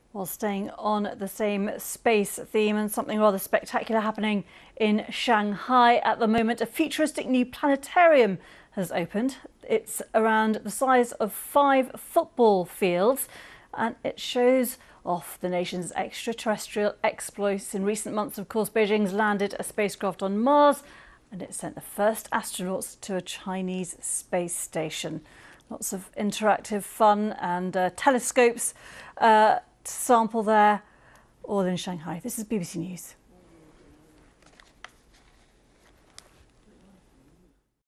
While staying on the same space theme, and something rather spectacular happening in Shanghai at the moment. A futuristic new planetarium has opened. It's around the size of 5 football fields, and it shows off the nation's extraterrestrial exploits. In recent months, of course, Beijing's landed a spacecraft on Mars, and it sent the first astronauts to a Chinese space station. Lots of interactive fun and telescopes to sample there, all in Shanghai. This is BBC News.